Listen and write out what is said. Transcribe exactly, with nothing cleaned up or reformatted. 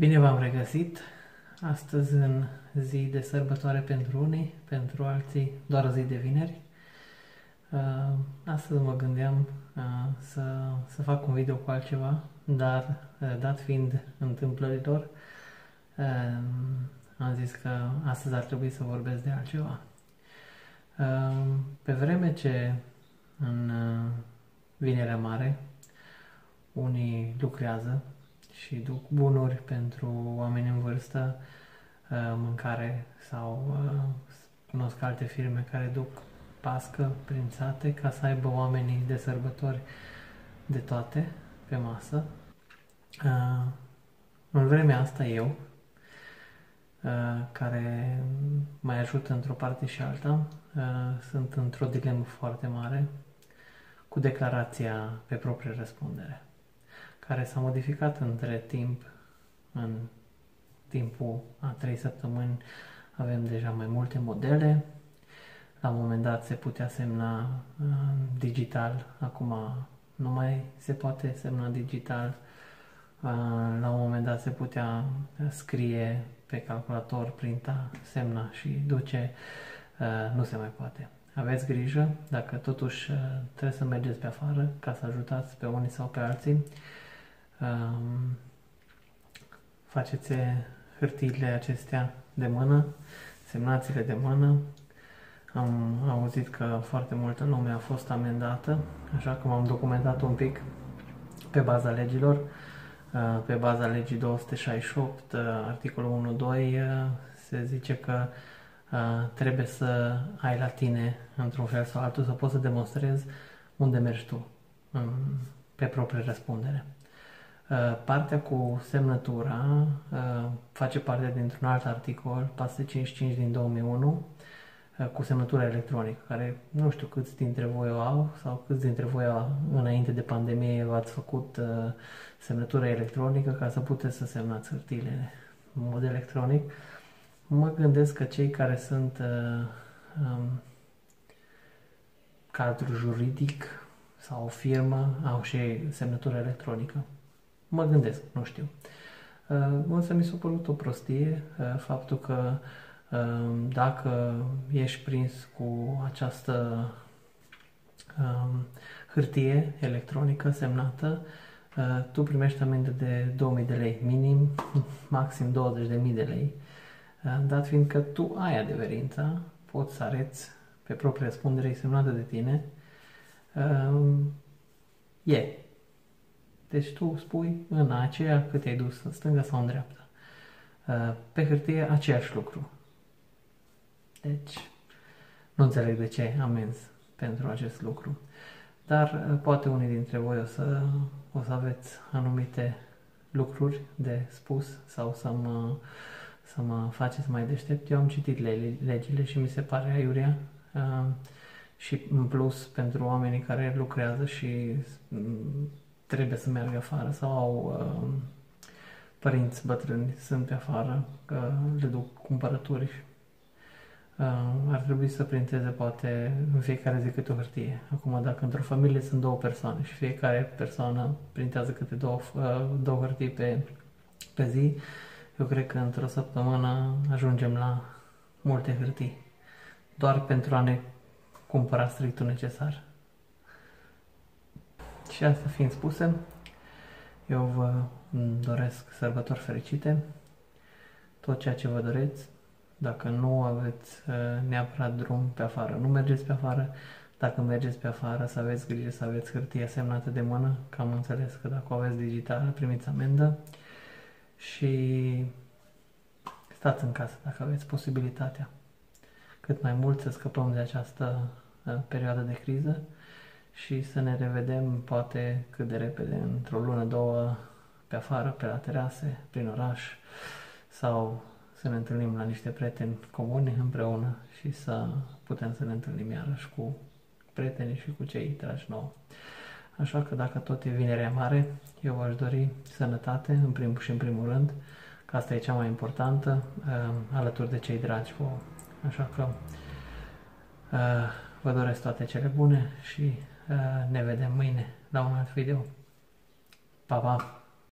Bine v-am regăsit! Astăzi, în zi de sărbătoare pentru unii, pentru alții doar zi de vineri. Astăzi mă gândeam să, să fac un video cu altceva, dar dat fiind întâmplărilor, am zis că astăzi ar trebui să vorbesc de altceva. Pe vreme ce în Vinerea Mare unii lucrează și duc bunuri pentru oameni în vârstă, mâncare, sau cunosc alte firme care duc pască prin sate ca să aibă oamenii de sărbători de toate pe masă. În vremea asta eu, care mai ajută într-o parte și alta, sunt într-o dilemă foarte mare cu declarația pe proprie răspundere, care s-a modificat între timp. În timpul a trei săptămâni avem deja mai multe modele. La un moment dat se putea semna uh, digital, acum nu mai se poate semna digital. Uh, la un moment dat se putea scrie pe calculator, printa, semna și duce. Uh, nu se mai poate. Aveți grijă, dacă totuși uh, trebuie să mergeți pe afară ca să ajutați pe unii sau pe alții, Um, faceți hârtiile acestea de mână, semnați-le de mână. Am auzit că foarte multă lume a fost amendată, așa că m-am documentat un pic pe baza legilor. Uh, pe baza legii două sute șaizeci și opt, uh, articolul unu doi, uh, se zice că uh, trebuie să ai la tine, într-un fel sau altul, să poți să demonstrezi unde mergi tu, um, pe proprie răspundere. Partea cu semnătura uh, face parte dintr-un alt articol, patru cincizeci și cinci din două mii unu, uh, cu semnătura electronică, care nu știu câți dintre voi o au sau câți dintre voi înainte de pandemie v-ați făcut uh, semnătura electronică ca să puteți să semnați hârtiile în mod electronic. Mă gândesc că cei care sunt uh, um, cadru juridic sau o firmă au și semnătura electronică. Mă gândesc, nu știu. Însă mi s-a părut o prostie faptul că dacă ești prins cu această hârtie electronică semnată, tu primești amendă de două mii de lei, minim, maxim douăzeci de mii de lei. Dat fiind că tu ai adeverința, poți să arăți pe proprie răspundere semnată de tine, e. Deci tu spui în aceea cât ai dus, în stânga sau în dreapta. Pe hârtie aceeași lucru. Deci nu înțeleg de ce amenzi pentru acest lucru. Dar poate unii dintre voi o să, o să aveți anumite lucruri de spus sau să mă, să mă faceți mai deștept. Eu am citit legile și mi se pare aiurea. Și în plus pentru oamenii care lucrează și trebuie să meargă afară sau au uh, părinți bătrâni, sunt pe afară, că le duc cumpărături, uh, ar trebui să printeze poate în fiecare zi câte o hârtie. Acum, dacă într-o familie sunt două persoane și fiecare persoană printează câte două, uh, două hârtii pe, pe zi, eu cred că într-o săptămână ajungem la multe hârtii, doar pentru a ne cumpăra strictul necesar. Și asta fiind spuse, eu vă doresc sărbători fericite, tot ceea ce vă doreți. Dacă nu aveți neapărat drum pe afară, nu mergeți pe afară. Dacă mergeți pe afară, să aveți grijă să aveți hârtia semnată de mână, că am înțeles că dacă o aveți digitală, primiți amendă. Și stați în casă dacă aveți posibilitatea. Cât mai mult să scăpăm de această perioadă de criză și să ne revedem poate cât de repede, într-o lună, două, pe afară, pe la terase, prin oraș, sau să ne întâlnim la niște prieteni comuni împreună și să putem să ne întâlnim iarăși cu prietenii și cu cei dragi nouă. Așa că dacă tot e Vinerea Mare, eu v-aș dori sănătate, în primul și în primul rând, că asta e cea mai importantă, alături de cei dragi vouă. Așa că vă doresc toate cele bune și ne vedem mâine la un alt video. Pa, pa!